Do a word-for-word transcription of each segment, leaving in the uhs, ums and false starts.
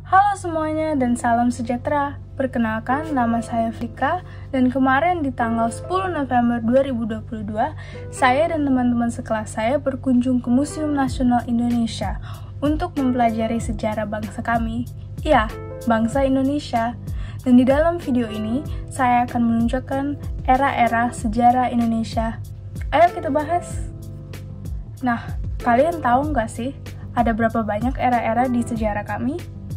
Halo semuanya dan salam sejahtera. Perkenalkan, nama saya Flika dan kemarin di tanggal sepuluh November dua ribu dua puluh dua, saya dan teman-teman sekelas saya berkunjung ke Museum Nasional Indonesia untuk mempelajari sejarah bangsa kami. Iya, bangsa Indonesia. Dan di dalam video ini, saya akan menunjukkan era-era sejarah Indonesia. Ayo kita bahas. Nah, kalian tahu nggak sih, ada berapa banyak era-era di sejarah kami?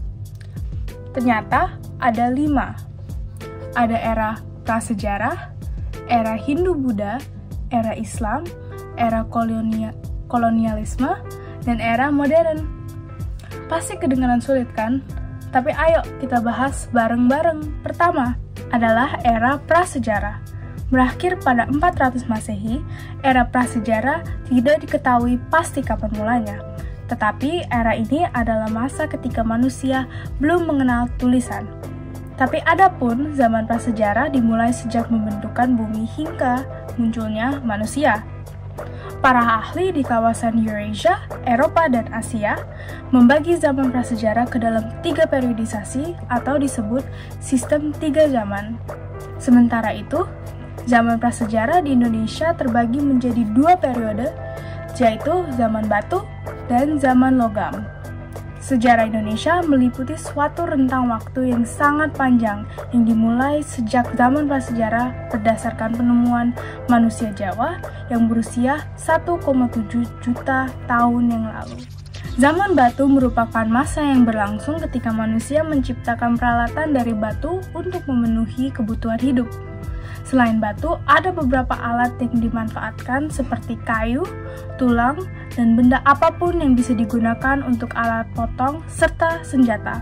Ternyata ada lima. Ada era prasejarah, era Hindu-Buddha, era Islam, era kolonia, kolonialisme, dan era modern. Pasti kedengaran sulit kan? Tapi ayo kita bahas bareng-bareng. Pertama adalah era prasejarah. Berakhir pada empat ratus Masehi, era prasejarah tidak diketahui pasti kapan mulanya. Tetapi era ini adalah masa ketika manusia belum mengenal tulisan. Tapi adapun zaman prasejarah dimulai sejak pembentukan bumi hingga munculnya manusia. Para ahli di kawasan Eurasia, Eropa, dan Asia membagi zaman prasejarah ke dalam tiga periodisasi atau disebut sistem tiga zaman. Sementara itu, zaman prasejarah di Indonesia terbagi menjadi dua periode, yaitu zaman batu dan zaman logam. Sejarah Indonesia meliputi suatu rentang waktu yang sangat panjang yang dimulai sejak zaman prasejarah berdasarkan penemuan manusia Jawa yang berusia satu koma tujuh juta tahun yang lalu. Zaman batu merupakan masa yang berlangsung ketika manusia menciptakan peralatan dari batu untuk memenuhi kebutuhan hidup. Selain batu, ada beberapa alat yang dimanfaatkan seperti kayu, tulang, dan benda apapun yang bisa digunakan untuk alat potong serta senjata.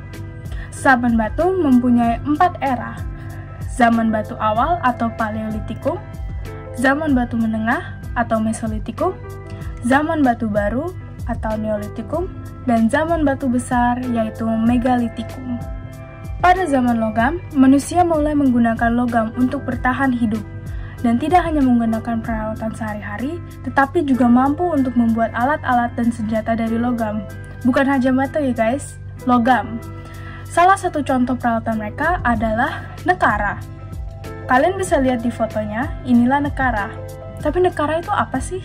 Zaman batu mempunyai empat era. Zaman batu awal atau Paleolitikum, zaman batu menengah atau Mesolitikum, zaman batu baru atau Neolitikum, dan zaman batu besar yaitu Megalitikum. Pada zaman logam, manusia mulai menggunakan logam untuk bertahan hidup, dan tidak hanya menggunakan peralatan sehari-hari, tetapi juga mampu untuk membuat alat-alat dan senjata dari logam. Bukan hanya batu ya guys, logam. Salah satu contoh peralatan mereka adalah nekara. Kalian bisa lihat di fotonya, inilah nekara. Tapi nekara itu apa sih?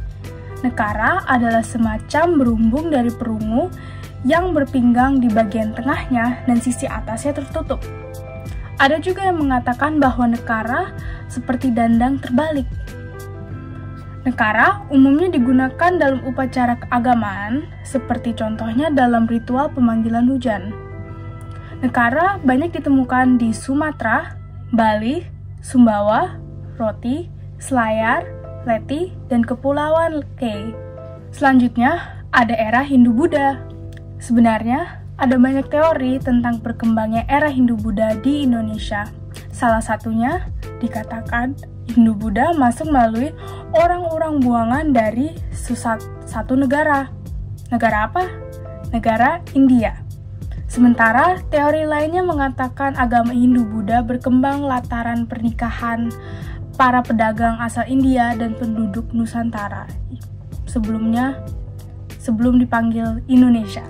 Nekara adalah semacam berumbung dari perunggu yang berpinggang di bagian tengahnya dan sisi atasnya tertutup. Ada juga yang mengatakan bahwa nekara seperti dandang terbalik. Nekara umumnya digunakan dalam upacara keagamaan, seperti contohnya dalam ritual pemanggilan hujan. Nekara banyak ditemukan di Sumatera, Bali, Sumbawa, Roti, Selayar, Leti, dan Kepulauan K. Selanjutnya, ada era Hindu-Buddha. Sebenarnya, ada banyak teori tentang berkembangnya era Hindu-Buddha di Indonesia. Salah satunya, dikatakan Hindu-Buddha masuk melalui orang-orang buangan dari satu negara. Negara apa? Negara India. Sementara, teori lainnya mengatakan agama Hindu-Buddha berkembang lantaran pernikahan para pedagang asal India dan penduduk Nusantara sebelumnya, sebelum dipanggil Indonesia.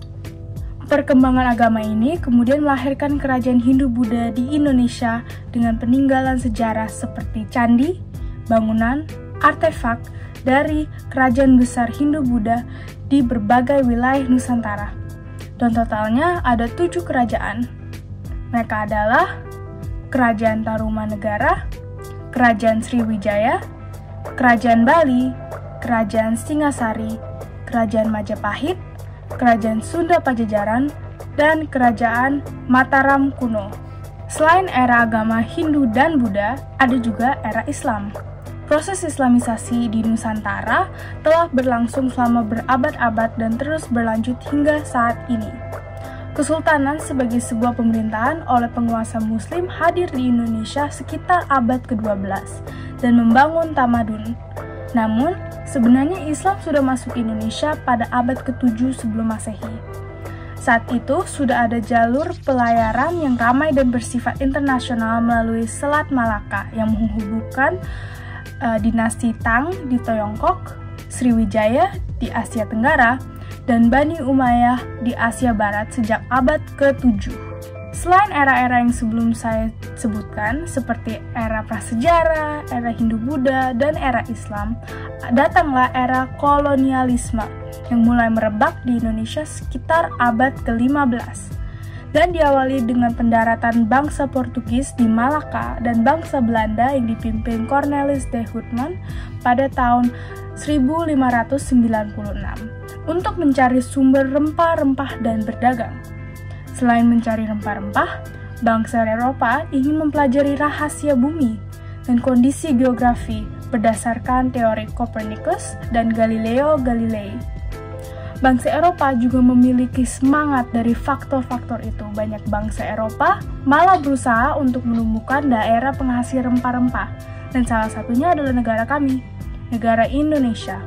Perkembangan agama ini kemudian melahirkan kerajaan Hindu-Buddha di Indonesia dengan peninggalan sejarah seperti candi, bangunan, artefak dari kerajaan besar Hindu-Buddha di berbagai wilayah Nusantara. Dan totalnya ada tujuh kerajaan. Mereka adalah Kerajaan Tarumanegara, Kerajaan Sriwijaya, Kerajaan Bali, Kerajaan Singasari, Kerajaan Majapahit, Kerajaan Sunda Pajajaran, dan Kerajaan Mataram kuno. Selain era agama Hindu dan Buddha, ada juga era Islam. Proses Islamisasi di Nusantara telah berlangsung selama berabad-abad dan terus berlanjut hingga saat ini. Kesultanan sebagai sebuah pemerintahan oleh penguasa Muslim hadir di Indonesia sekitar abad kedua belas dan membangun tamadun. Namun, sebenarnya Islam sudah masuk Indonesia pada abad ketujuh sebelum Masehi. Saat itu, sudah ada jalur pelayaran yang ramai dan bersifat internasional melalui Selat Malaka yang menghubungkan uh, dinasti Tang di Tiongkok, Sriwijaya di Asia Tenggara, dan Bani Umayyah di Asia Barat sejak abad ketujuh. Selain era-era yang sebelum saya sebutkan, seperti era prasejarah, era Hindu-Buddha, dan era Islam, datanglah era kolonialisme yang mulai merebak di Indonesia sekitar abad ke lima belas. Dan diawali dengan pendaratan bangsa Portugis di Malaka dan bangsa Belanda yang dipimpin Cornelis de Houtman pada tahun seribu lima ratus sembilan puluh enam untuk mencari sumber rempah-rempah dan berdagang. Selain mencari rempah-rempah, bangsa Eropa ingin mempelajari rahasia bumi dan kondisi geografi berdasarkan teori Copernicus dan Galileo Galilei. Bangsa Eropa juga memiliki semangat dari faktor-faktor itu. Banyak bangsa Eropa malah berusaha untuk menemukan daerah penghasil rempah-rempah, dan salah satunya adalah negara kami, negara Indonesia.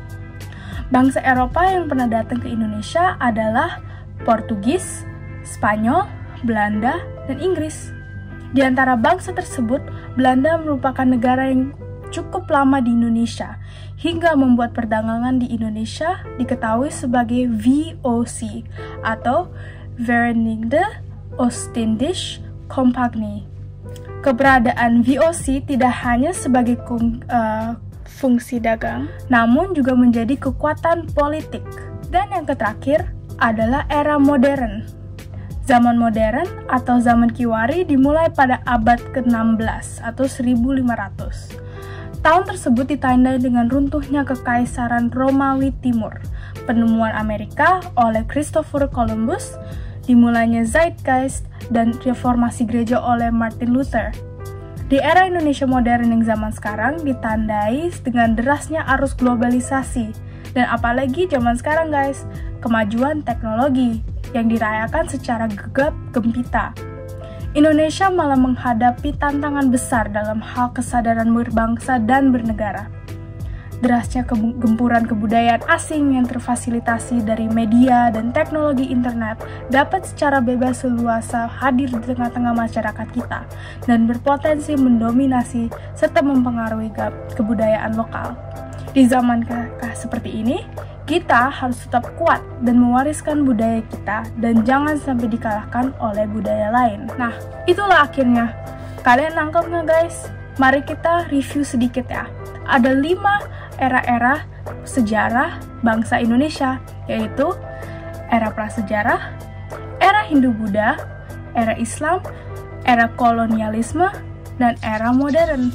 Bangsa Eropa yang pernah datang ke Indonesia adalah Portugis, Spanyol, Belanda, dan Inggris. Di antara bangsa tersebut, Belanda merupakan negara yang cukup lama di Indonesia, hingga membuat perdagangan di Indonesia diketahui sebagai V O C atau Verenigde Oostindische Compagnie. Keberadaan V O C tidak hanya sebagai kum, uh, fungsi dagang, namun juga menjadi kekuatan politik. Dan yang terakhir adalah era modern. Zaman modern atau zaman Kiwari dimulai pada abad ke enam belas atau seribu lima ratus. Tahun tersebut ditandai dengan runtuhnya Kekaisaran Romawi Timur, penemuan Amerika oleh Christopher Columbus, dimulainya Zeitgeist, dan reformasi gereja oleh Martin Luther. Di era Indonesia modern yang zaman sekarang ditandai dengan derasnya arus globalisasi, dan apalagi zaman sekarang guys, kemajuan teknologi yang dirayakan secara gegap gempita. Indonesia malah menghadapi tantangan besar dalam hal kesadaran berbangsa dan bernegara. Derasnya ke- gempuran kebudayaan asing yang terfasilitasi dari media dan teknologi internet dapat secara bebas leluasa hadir di tengah-tengah masyarakat kita dan berpotensi mendominasi serta mempengaruhi kebudayaan lokal. Di zaman ke- seperti ini, kita harus tetap kuat dan mewariskan budaya kita dan jangan sampai dikalahkan oleh budaya lain. Nah, itulah akhirnya. Kalian nangkep nggak guys? Mari kita review sedikit ya. Ada lima era-era sejarah bangsa Indonesia, yaitu era prasejarah, era Hindu-Buddha, era Islam, era kolonialisme, dan era modern.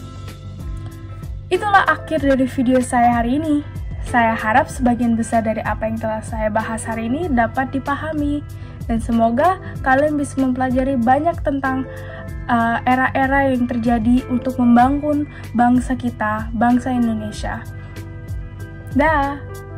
Itulah akhir dari video saya hari ini. Saya harap sebagian besar dari apa yang telah saya bahas hari ini dapat dipahami, dan semoga kalian bisa mempelajari banyak tentang uh, era-era yang terjadi untuk membangun bangsa kita, bangsa Indonesia. Dah.